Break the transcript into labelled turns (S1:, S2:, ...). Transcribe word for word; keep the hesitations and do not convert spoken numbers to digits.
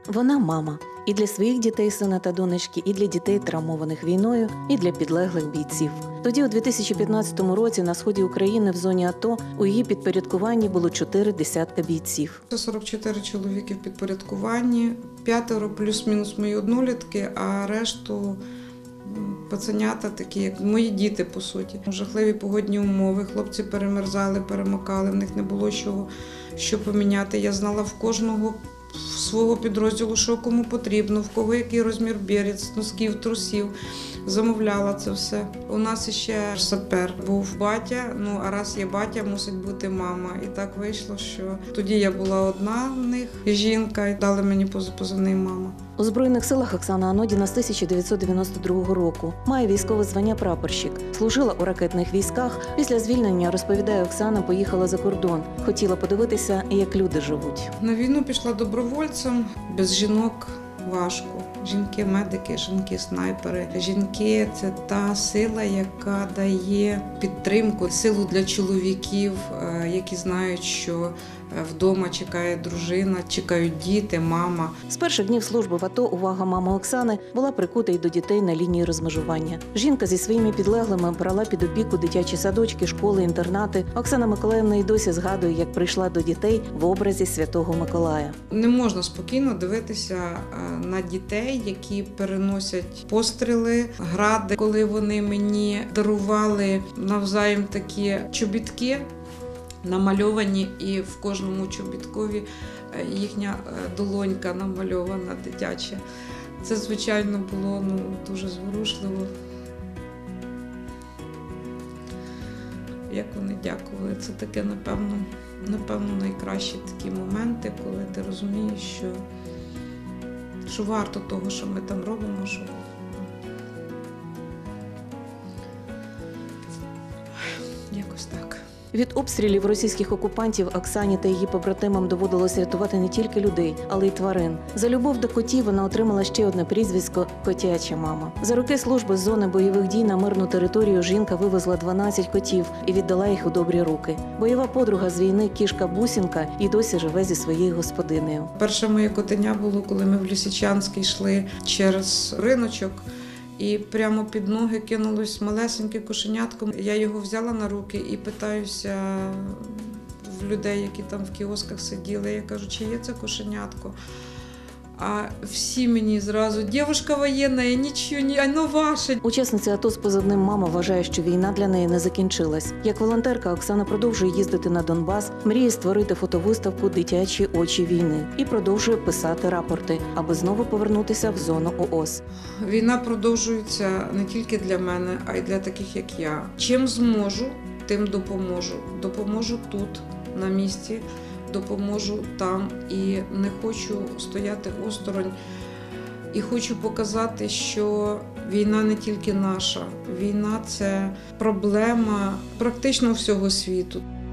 S1: Вона мама і для своїх дітей, сина та донечки, і для дітей, травмованих війною, і для підлеглих бійців. Тоді, у дві тисячі п'ятнадцятому році, на сході України в зоні АТО у її підпорядкуванні було чотири десятка бійців.
S2: Це сорок чотири чоловіки в підпорядкуванні, п'ятеро плюс-мінус мої однолітки, а решту пацанята такі, як мої діти, по суті. Жахливі погодні умови, хлопці перемерзали, перемокали, в них не було чого, що поміняти. Я знала в кожного свого підрозділу, що кому потрібно, в кого який розмір берець, носків, трусів. Замовляла це все. У нас ще сапер був батя, ну а раз є батя, мусить бути мама. І так вийшло, що тоді я була одна в них, жінка, і дали мені позивний мама.
S1: У Збройних силах Оксана Анодіна з тисяча дев'ятсот дев'яносто другого року. Має військове звання прапорщик. Служила у ракетних військах. Після звільнення, розповідає Оксана, поїхала за кордон. Хотіла подивитися, як люди живуть.
S2: На війну пішла добровольцем. Без жінок важко. Жінки-медики, жінки-снайпери. Жінки – це та сила, яка дає підтримку, силу для чоловіків, які знають, що вдома чекає дружина, чекають діти, мама.
S1: З перших днів служби в АТО увага мами Оксани була прикута й до дітей на лінії розмежування. Жінка зі своїми підлеглими брала під опіку дитячі садочки, школи, інтернати. Оксана Миколаївна й досі згадує, як прийшла до дітей в образі Святого Миколая.
S2: Не можна спокійно дивитися на дітей, які переносять постріли, гради. Коли вони мені дарували навзаєм такі чобітки, намальовані, і в кожному чобіткові їхня долонька намальована дитяча. Це, звичайно, було ну, дуже зворушливо. Як вони дякували. Це таке, напевно, напевно, найкращі такі моменти, коли ти розумієш, що, що варто того, що ми там робимо, що якось так.
S1: Від обстрілів російських окупантів Оксані та її побратимам доводилось рятувати не тільки людей, але й тварин. За любов до котів вона отримала ще одне прізвисько – «Котяча мама». За роки служби з зони бойових дій на мирну територію жінка вивезла дванадцять котів і віддала їх у добрі руки. Бойова подруга з війни кішка Бусінка і досі живе зі своєю господинею.
S2: Перше моє котеня було, коли ми в Лисичанськ йшли через риночок. І прямо під ноги кинулось малесеньке кошенятко. Я його взяла на руки і питаюся в людей, які там в кіосках сиділи. Я кажу, чи є це кошенятко? А всі мені зразу, дівчинка воєнна, нічого, ні, воно ваше.
S1: Учасниця АТО з позивним «Мама» вважає, що війна для неї не закінчилась. Як волонтерка Оксана продовжує їздити на Донбас, мріє створити фотовиставку «Дитячі очі війни» і продовжує писати рапорти, аби знову повернутися в зону ООС.
S2: Війна продовжується не тільки для мене, а й для таких, як я. Чим зможу, тим допоможу. Допоможу тут, на місці. Допоможу там і не хочу стояти осторонь. І хочу показати, що війна не тільки наша. Війна – це проблема практично всього світу.